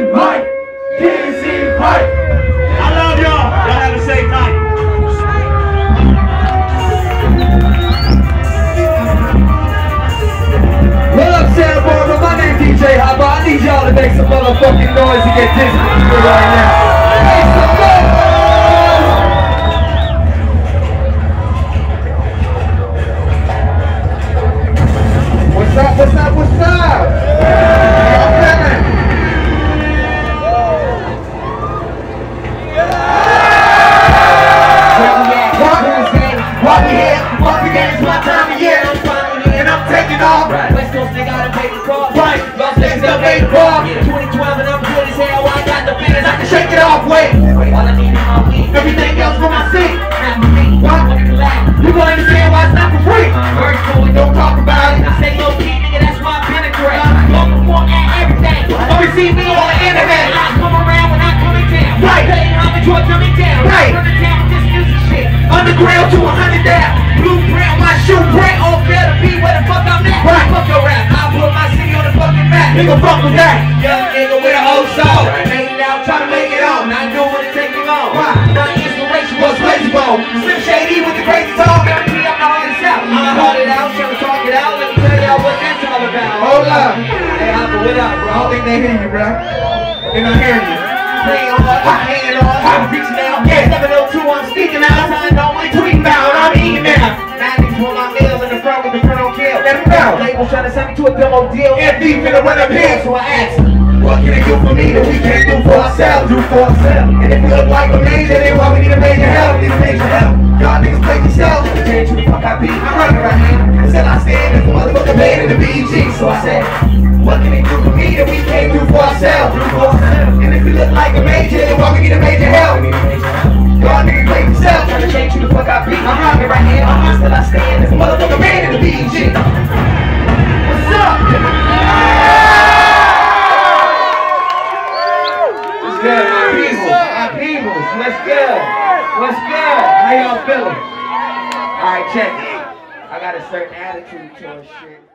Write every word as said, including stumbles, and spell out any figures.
Wright. K C Wright. I love y'all. Y'all have a safe night. What up, Santa Barbara? My name's D J Hopper. I need y'all to make some motherfucking noise to get dizzy right now. Make some noise! What's up, what's up, what's up? Y'all feeling? Walk me here, walk me here, it's my time of year. And I'm taking off. West Coast nigga, I done paid the cost. Right, Los Angeles still done paid paid the the cost. cost. twenty twelve and I'm good as hell. I got the fans, I can shake Shake it off, wait. All I need is my weed. Everything else from my seat. Not for me. What? What can collapse? You gonna understand why it's not for free? Work for it, Don't talk about it. I stay low key, nigga, that's why I'm penetrate. Long before at everything. Only see me on the internet. I come around when I come in town. Right. Pay homage or dumb it down. Right. Run the town with this music shit. Underground to a hundred down. Blueprint, my shoe print. All better be where the fuck I'm at. Right. Fuck your rap. I put my city on the fucking map. Nigga, fuck with that. Young nigga with an old soul. Made it out, try to make it on. Not doing what it take me on. Why? My inspiration Was was crazy crazy bone. Slim Shady with the crazy talk. Guarantee I'm the hardest out. I'ma hold it out, trying to talk it out. Let me tell y'all what that's all about. Hold up. Hey, Hopper, what up, I bro? don't think they hear you, bro. They not hearing you. Play on, I'm hanging on, I'm reaching out. Yeah. seven oh two, I'm speaking out. I know what tweeting about, I'm eating now. Nine niggas want my meal in the front with the front on kill. Let 'em know. Labels trying to send me to a demo deal. If deep in the run up here. So I asked, What can they do for me that we can't do for ourselves? Do for ourselves. And if we look like a major, then why we need a major help? Need a major help. Y'all niggas play yourselves. Change who the fuck I be. I'm running right here. Instead I stand as a motherfucking man in the B E G. So I said, what can they do for me that we can't do for ourselves? Do for ourselves. And if we look like a major, then why we need a major help? Y'all niggas play yourselves. trying to change who the fuck I be. I'm running right here. Still I stand as a motherfucking man in the B E G. What's up? What's good, my people? My peoples, what's good? What's good? How y'all feeling? Alright, check it. I got a certain attitude towards shit.